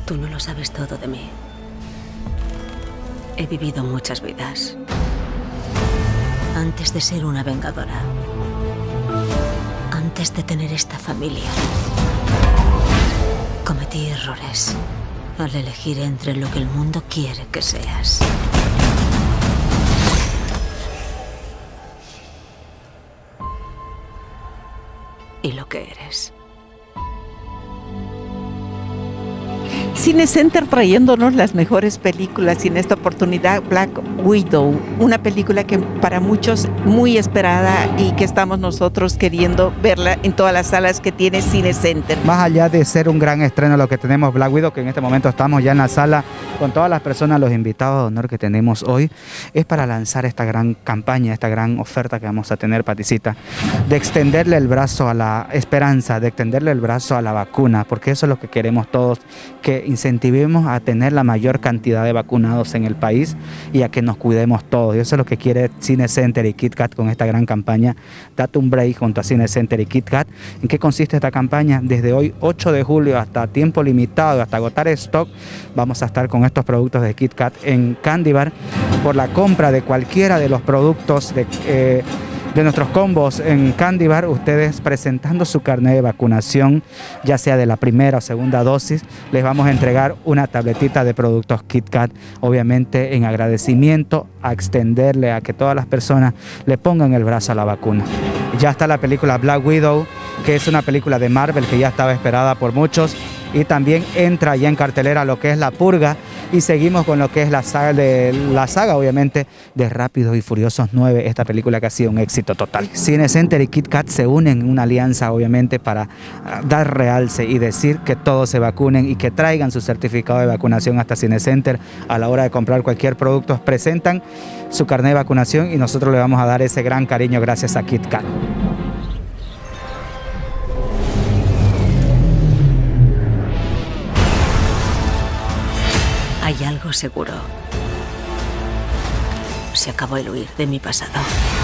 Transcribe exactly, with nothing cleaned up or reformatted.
Tú no lo sabes todo de mí. He vivido muchas vidas. Antes de ser una vengadora. Antes de tener esta familia. Cometí errores al elegir entre lo que el mundo quiere que seas. Y lo que eres. Cinecenter trayéndonos las mejores películas y en esta oportunidad Black Widow, una película que para muchos muy esperada y que estamos nosotros queriendo verla en todas las salas que tiene Cinecenter. Más allá de ser un gran estreno lo que tenemos Black Widow, que en este momento estamos ya en la sala con todas las personas, los invitados de honor que tenemos hoy, es para lanzar esta gran campaña, esta gran oferta que vamos a tener, Paticita, de extenderle el brazo a la esperanza, de extenderle el brazo a la vacuna, porque eso es lo que queremos todos, que incentivemos a tener la mayor cantidad de vacunados en el país y a que nos cuidemos todos. Y eso es lo que quiere Cinecenter y KitKat con esta gran campaña Date un Break junto a Cinecenter y KitKat. ¿En qué consiste esta campaña? Desde hoy ocho de julio hasta tiempo limitado, hasta agotar stock, vamos a estar con estos productos de KitKat en Candy Bar. Por la compra de cualquiera de los productos de... Eh, de nuestros combos en Candy Bar, ustedes presentando su carnet de vacunación, ya sea de la primera o segunda dosis, les vamos a entregar una tabletita de productos KitKat, obviamente en agradecimiento a extenderle a que todas las personas le pongan el brazo a la vacuna. Ya está la película Black Widow, que es una película de Marvel que ya estaba esperada por muchos, y también entra ya en cartelera lo que es La Purga, y seguimos con lo que es la saga, de, la saga obviamente de Rápidos y Furiosos nueve, esta película que ha sido un éxito total. Cinecenter y KitKat se unen en una alianza obviamente para dar realce y decir que todos se vacunen y que traigan su certificado de vacunación hasta Cinecenter a la hora de comprar cualquier producto, presentan su carnet de vacunación y nosotros le vamos a dar ese gran cariño gracias a KitKat. Hay algo seguro. Se acabó el huir de mi pasado.